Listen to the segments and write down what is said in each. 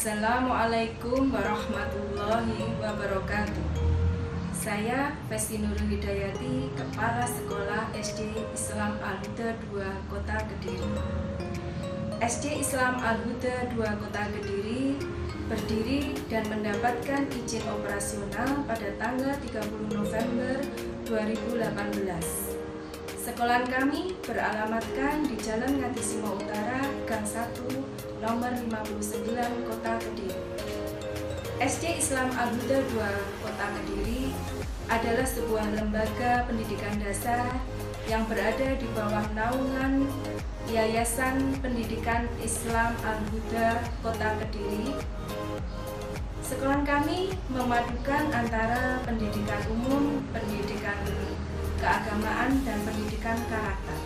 Assalamualaikum warahmatullahi wabarakatuh. Saya Festi Nurul Hidayati, Kepala Sekolah SD Islam Al-Huda 2 Kota Kediri. SD Islam Al-Huda 2 Kota Kediri berdiri dan mendapatkan izin operasional pada tanggal 30 November 2018. Sekolah kami beralamatkan di Jalan Ngatisima Utara, Gang 1, nomor 59, Kota Kediri. SD Islam Al-Huda 2 Kota Kediri adalah sebuah lembaga pendidikan dasar yang berada di bawah naungan Yayasan Pendidikan Islam Al-Huda Kota Kediri. Sekolah kami memadukan antara pendidikan umum, pendidikan keagamaan, dan pendidikan karakter.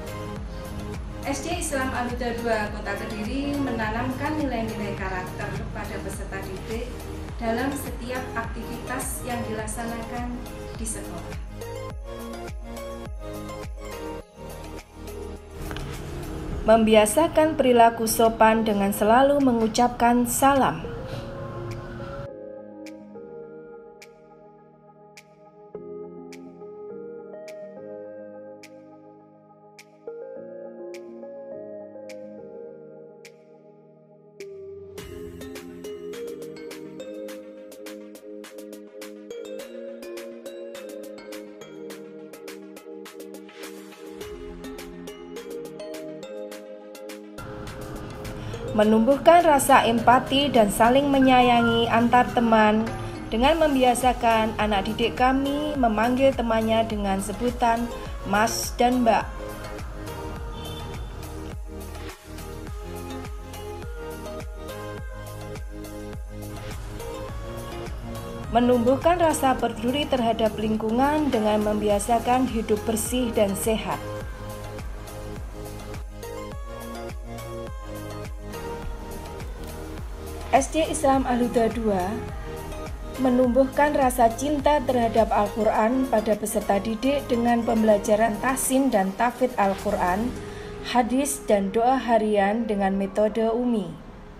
SD Islam Al-Huda 2 Kota Kediri menanamkan nilai-nilai karakter pada peserta didik dalam setiap aktivitas yang dilaksanakan di sekolah. Membiasakan perilaku sopan dengan selalu mengucapkan salam. Menumbuhkan rasa empati dan saling menyayangi antar teman dengan membiasakan anak didik kami memanggil temannya dengan sebutan Mas dan Mbak. Menumbuhkan rasa peduli terhadap lingkungan dengan membiasakan hidup bersih dan sehat. SD Islam Al-Huda 2 menumbuhkan rasa cinta terhadap Al-Quran pada peserta didik dengan pembelajaran tahsin dan tahfidz Al-Quran, hadis, dan doa harian dengan metode Umi.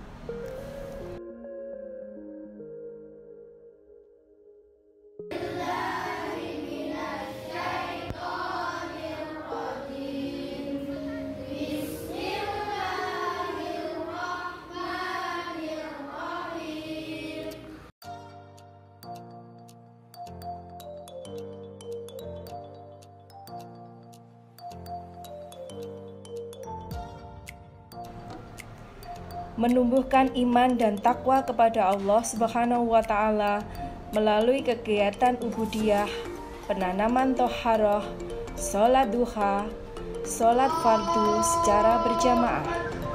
Menumbuhkan iman dan takwa kepada Allah Subhanahu wa Ta'ala melalui kegiatan ubudiyah, penanaman toharoh, sholat duha, sholat fardu secara berjamaah.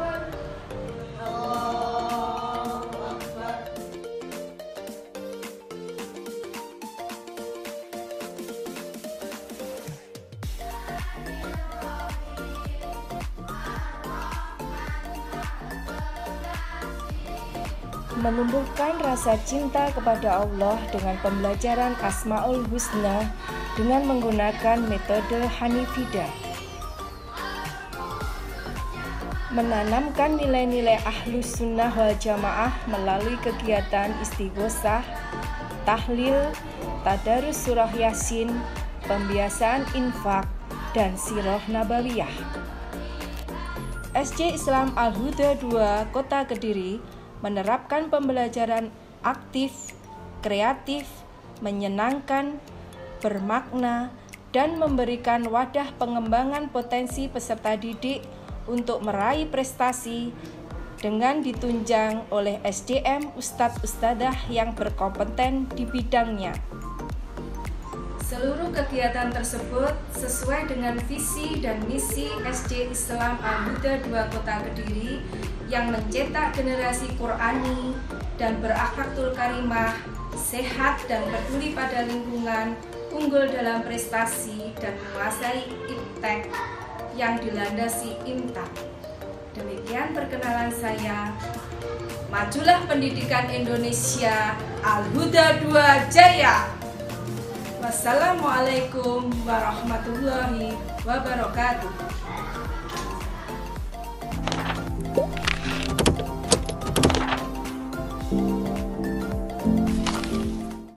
Menumbuhkan rasa cinta kepada Allah dengan pembelajaran Asmaul Husna dengan menggunakan metode Hanifidah. Menanamkan nilai-nilai Ahlus Sunnah wal Jamaah melalui kegiatan istighosah, tahlil, tadarus surah Yasin, pembiasaan infak, dan sirah nabawiyah. SD Islam Al-Huda 2 Kota Kediri menerapkan pembelajaran aktif, kreatif, menyenangkan, bermakna, dan memberikan wadah pengembangan potensi peserta didik untuk meraih prestasi dengan ditunjang oleh SDM Ustadz-Ustadzah yang berkompeten di bidangnya. Seluruh kegiatan tersebut sesuai dengan visi dan misi SD Islam Al-Huda 2 Kota Kediri yang mencetak generasi Qur'ani dan berakhlakul karimah, sehat dan peduli pada lingkungan, unggul dalam prestasi dan menguasai iptek yang dilandasi imtak. Demikian perkenalan saya. Majulah pendidikan Indonesia, Al-Huda 2 Jaya. Wassalamualaikum warahmatullahi wabarakatuh.